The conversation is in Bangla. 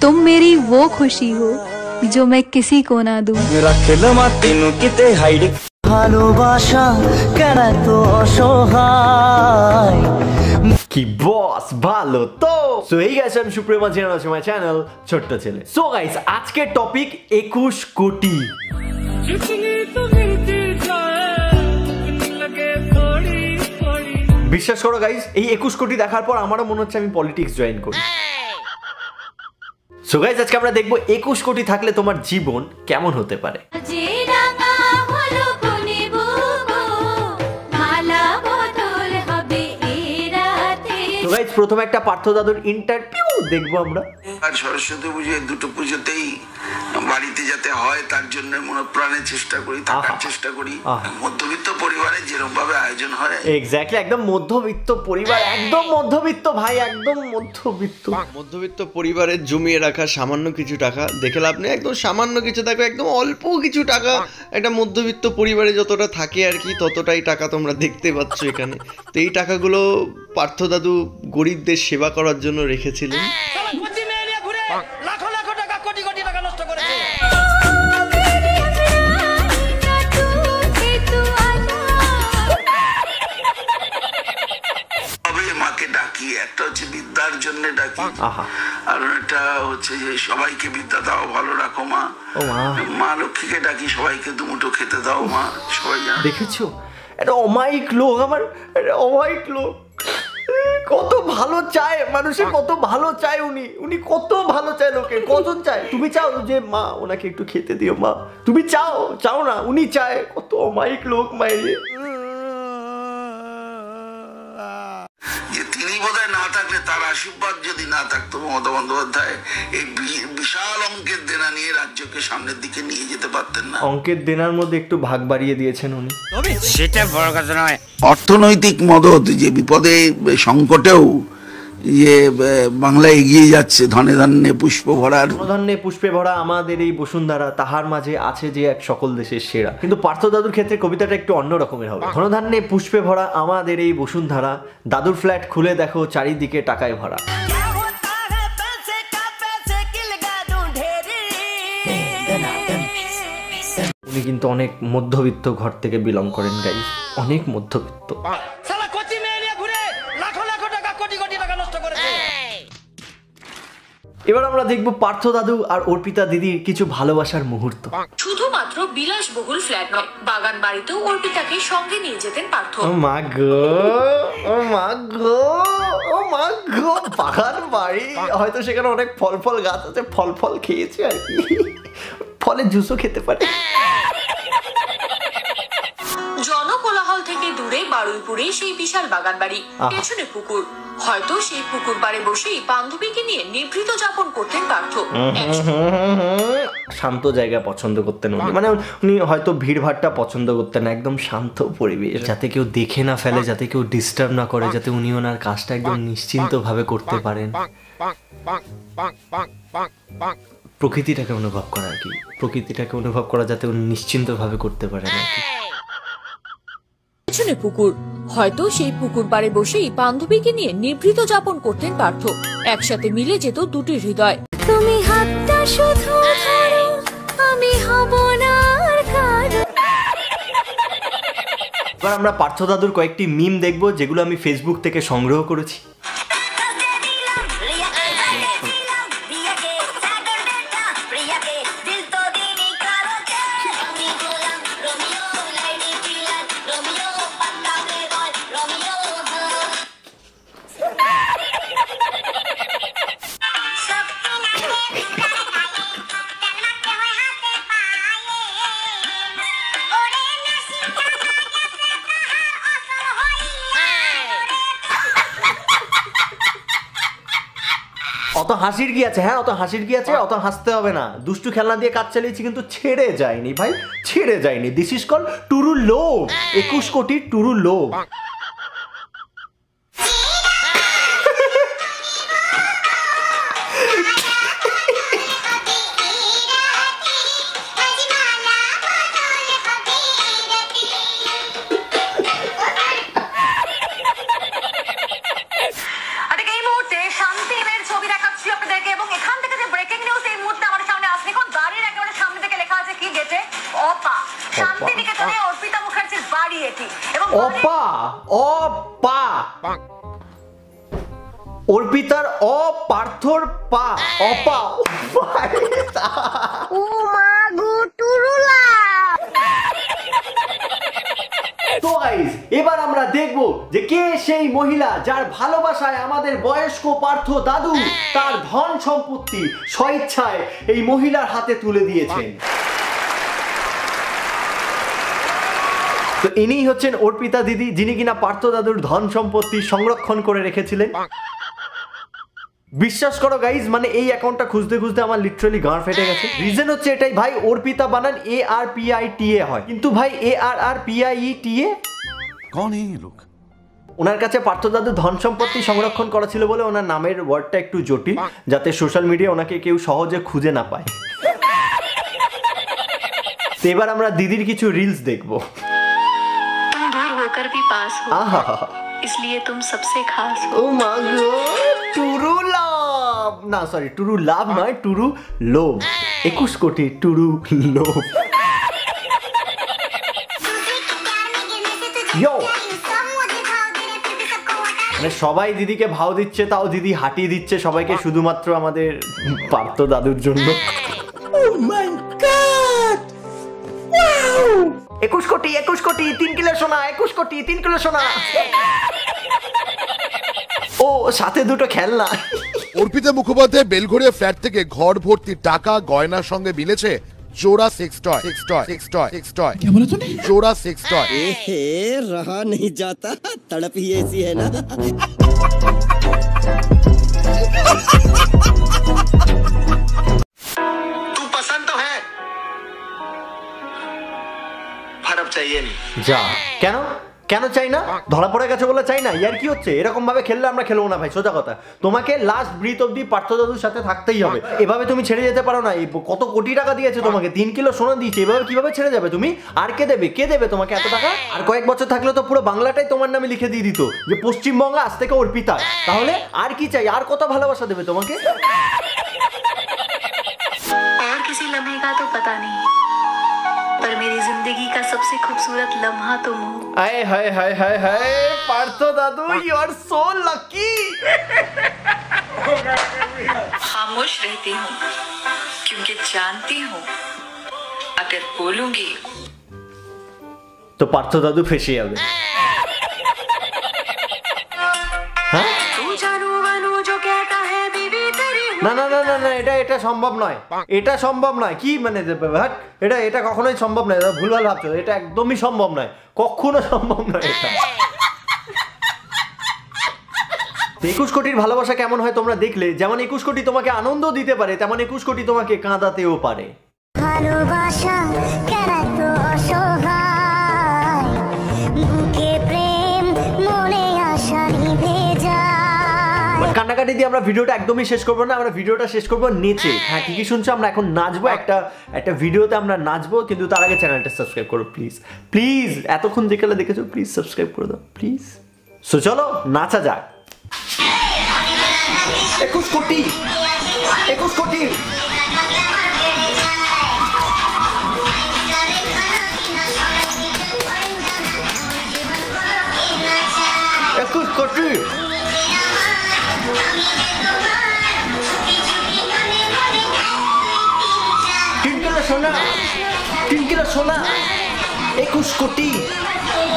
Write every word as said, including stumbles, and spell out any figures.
तुम मेरी वो खुशी हो जो मैं किसी को ना दूं। ভালোবাসা কেন তো অসহায় কি বস ভালো তো। সো এই গাইস আমি সুপ্রিমা চ্যানেল আছে মাই চ্যানেল ছোট্ট ছেলে। সো গাইস আজকের টপিক একুশ কোটি। বিশ্বাস করো গাইস এই একুশ কোটি দেখার পর আমারও মনে হচ্ছে আমি পলিটিক্স জয়েন করি। সো গাইস আজকে আমরা দেখবো একুশ কোটি থাকলে তোমার জীবন কেমন হতে পারে। তো গাইস প্রথমে একটা পার্থ দাদুর ইন্টারভিউ দেখবো আমরা। আর সরস্বতী পুজোয় দুটো পুজোতেই বাড়িতে যাতে হয় তার জন্য মনোপ্রাণে চেষ্টা করি, থাকার চেষ্টা করি। মধ্যবিত্ত পরিবারে যেরকম ভাবে আয়োজন হয় এক্স্যাক্টলি একদম মধ্যবিত্ত পরিবার, একদম মধ্যবিত্ত ভাই, একদম মধ্যবিত্ত মধ্যবিত্ত পরিবারের জমিয়ে রাখা সামান্য কিছু টাকা দেখে লাভ নেই। একদম সামান্য কিছু টাকা, একদম অল্প কিছু টাকা একটা মধ্যবিত্ত পরিবারে যতটা থাকে আর কি ততটাই টাকা তোমরা দেখতে পাচ্ছ এখানে। তো এই টাকাগুলো পার্থ দাদু গরিবদের সেবা করার জন্য রেখেছিলেন। একটা হচ্ছে বিদ্যার জন্য ডাকি, আর একটা হচ্ছে যে সবাইকে বিদ্যা দাও, ভালো রাখো মা। মা লক্ষ্মীকে ডাকি, সবাইকে দুমুঠো খেতে দাও মা। সবাই দেখেছো এটা অমায়িক লোক, আমার অমায়িক লোক কত ভালো চায় মানুষের, কত ভালো চায় উনি, উনি কত ভালো চায় লোকের। কজন চায়? তুমি চাও যে মা ওনাকে একটু খেতে দিও মা, তুমি চাও চাও না, উনি চায়। কত অমায়িক লোক মায়ের। তিনি বোধহয় না থাকলে, তার আশীর্বাদ যদি না থাকতো মমতা বন্দ্যোপাধ্যায় এই বিশাল অঙ্কের দেনা নিয়ে রাজ্যকে সামনের দিকে নিয়ে যেতে পারতেন না। অঙ্কের দেনার মধ্যে একটু ভাগ বাড়িয়ে দিয়েছেন উনি, সেটা বড় কথা নয়। অর্থনৈতিক মদত যে বিপদে সংকটেও যে বাংলা এগিয়ে যাচ্ছে, ধনে ধান্যে পুষ্প ভরা, ধনে পুষ্পে ভরা আমাদের এই বসুন্ধরা, তাহার মাঝে আছে যে এক সকল দেশের সেরা। কিন্তু পার্থ দাদুর ক্ষেত্রে কবিতাটা একটু অন্য রকমের হবে। ধনধান্যে পুষ্পে ভরা আমাদের এই বসুন্ধরা, দাদুর ফ্ল্যাট খুলে দেখো চারিদিকে টাকায় ভরা। উনি কিন্তু অনেক মধ্যবিত্ত ঘর থেকে বিলং করেন গাইস, অনেক মধ্যবিত্ত। এবার আমরা দেখবো পার্থ দাদু আর অর্পিতা দিদির কিছু ভালোবাসার মুহূর্ত। শুধুমাত্র বিলাসবহুল ফ্ল্যাট নয়, বাগান বাড়িতেও অর্পিতাকে সঙ্গে নিয়ে যেতেন পার্থ। ও মা গো, ও মা গো, ও মা গো, বাগান বাড়ি, হয়তো সেখানে অনেক ফল ফল গাছ আছে, ফল ফল খেয়েছে আর কি, ফলের জুসও খেতে পারে। জনকোলাহল থেকে দূরে বারুইপুরে সেই বিশাল বাগান বাড়ি, পেছনে পুকুর। হয়তো সেই পুকুর পাড়ে বসেই বান্ধবীকে নিয়ে নিভৃত যাপন করতেন পার্থ। শান্ত জায়গা পছন্দ করতেন উনি, মানে উনি হয়তো ভিড় ভাড়টা পছন্দ করতেন, একদম শান্ত পরিবেশ, যাতে কেউ দেখে না ফেলে, যাতে কেউ ডিস্টার্ব না করে, যাতে উনি ওনার কাজটা একদম নিশ্চিন্ত ভাবে করতে পারেন। প্রকৃতিটাকে অনুভব করা আর কি, প্রকৃতিটাকে অনুভব করা যাতে উনি নিশ্চিন্ত ভাবে করতে পারেন আর কি। পেছনে পুকুর, হয়তো সেই পুকুর পাড়ে বসেই বান্ধবীকে নিয়ে নিভৃত যাপন করতেন পার্থ। একসাথে মিলে যেত দুটি হৃদয়। তুমি হাতটা শুধু ধরো, আমি হব না আর কারো। এবার আমরা পার্থ দাদুর কয়েকটি মিম দেখবো যেগুলো আমি ফেসবুক থেকে সংগ্রহ করেছি। অত হাসির কি আছে? হ্যাঁ অত হাসির কি আছে? অত হাসতে হবে না, দুষ্টু খেলনা দিয়ে কাজ চালিয়েছি কিন্তু ছেড়ে যায়নি ভাই, ছেড়ে যায়নি। দিস ইজ কল টুরু লোভ, একুশ কোটি টুরু লোভ। অপা অপা অর্পিতার অ পার্থর পা অপা ও মা গো টুরুলা। তো গাইস এবার আমরা দেখব যে কে সেই মহিলা যার ভালোবাসায় আমাদের বয়স্ক পার্থ দাদু তার ধন সম্পত্তি স্বেচ্ছায় এই মহিলার হাতে তুলে দিয়েছেন। তো ইনি হচ্ছেন অর্পিতা দিদি, যিনি কিনা পার্থ দাদুর ধন সম্পত্তি সংরক্ষণ করে রেখেছিলেন। বিশ্বাস করো গাইজ, মানে এই অ্যাকাউন্টটা খুঁজতে খুঁজতে আমার লিটারালি গাঁড় ফেটে গেছে। রিজন হচ্ছে এটাই ভাই, অর্পিতা বানান এ আর পি আই টি এ হয়, কিন্তু ভাই এ আর আর পি আই ই টি এ कौन है ये लोग? ওনার কাছে পার্থ দাদু ধন সম্পত্তি সংরক্ষণ করা ছিল বলে ওনার নামের ওয়ার্ডটা একটু জটিল, যাতে সোশ্যাল মিডিয়া ওনাকে কেউ সহজে খুঁজে না পায়। তো এবার আমরা দিদির কিছু রিলস দেখবো। तुम दूर होकर भी पास हो, আহা इसलिए तुम सबसे खास हो। ও মা গো, টুরু লাভ না সরি টুরু লাভ নয়, টুরু লোভ। একুশ কোটি টুরু লোভ। ইয়ো, মানে সবাই দিদিকে ভাও দিচ্ছে, তাও দিদি হাঁটিয়ে দিচ্ছে সবাইকে শুধুমাত্র আমাদের পার্থ দাদুর জন্য। একুশ কোটি একুশ কোটি তিন কিলো সোনা, একুশ কোটি তিন কিলো সোনা। ও সাথে দুটো খেলনা। অর্পিতা মুখোপাধ্যায় বেলঘড়িয়া ফ্ল্যাট থেকে ঘর ভর্তি টাকা গয়নার সঙ্গে মিলেছে জোড়া sex toy sex toy sex toy sex toy क्या बोला तूने? জোড়া সেক্স টয়। এ রহা नहीं जाता, तड़प ही ऐसी है ना। तू पसंद तो है फर्क चाहिए नहीं। যা কেন কেন চাই না? ধরা পড়ে গেছে বলে চাই না? ইয়ার কি হচ্ছে? এরকম ভাবে খেললে আমরা খেলবো না ভাই, সোজা কথা। তোমাকে লাস্ট ব্রিথ অবধি পার্থ দাদুর সাথে থাকতেই হবে। এভাবে তুমি ছেড়ে যেতে পারো না। এই কত কোটি টাকা দিয়েছে তোমাকে, তিন কিলো সোনা দিয়েছে, এভাবে কিভাবে ছেড়ে যাবে তুমি? আর কে দেবে, কে দেবে তোমাকে এত টাকা? আর কয়েক বছর থাকলে তো পুরো বাংলাটাই তোমার নামে লিখে দিয়ে দিত যে পশ্চিমবঙ্গ আজ থেকে অর্পিতা। তাহলে আর কি চাই? আর কত ভালোবাসা দেবে তোমাকে? और किसी लम्हे का तो पता नहीं, पर मेरी जिंदगी का सबसे खूबसूरत लम्हा तुम हो। हाय हाय हाय हाय हाय पार्थ दादू, यू आर सो लकी। खामोश रहती हूँ क्योंकि जानती हूँ अगर बोलूंगी तो पार्थ दादू फेंसे যাবে। হ্যাঁ तू जानू बानू जो कहता है बीवी तेरी না না না না না, এটা এটা সম্ভব নয়, এটা সম্ভব নয়। কি মানে ভাট, এটা এটা কখনোই সম্ভব নয়, ভুলভাল ভাবছো, এটা একদমই সম্ভব নয়, কখনো সম্ভব নয় এটা। একুশ কোটির ভালোবাসা কেমন হয় তোমরা দেখলে। যেমন একুশ কোটি তোমাকে আনন্দ দিতে পারে, তেমন একুশ কোটি তোমাকে কাঁদাতেও পারে। ভালোবাসা কেন তো অসহায়, বুকে প্রেম মনে আশা নিভে যায়। কান্নাকাটি দিয়ে আমরা ভিডিওটা একদমই শেষ করবো না, আমরা ভিডিওটা শেষ করবো নেচে। হ্যাঁ ঠিকই শুনছো, আমরা এখন নাচবো, একটা একটা ভিডিওতে আমরা নাচবো, কিন্তু তার আগে চ্যানেলটা সাবস্ক্রাইব করো প্লিজ প্লিজ। এতক্ষণ দেখলে দেখেছো, প্লিজ সাবস্ক্রাইব করে দাও প্লিজ। সো চলো নাচা যাক। একুশ কোটি একুশ কোটি একুশ কোটি তিন কিলো সোনা, তিন কিলো সোনা, একুশ কোটি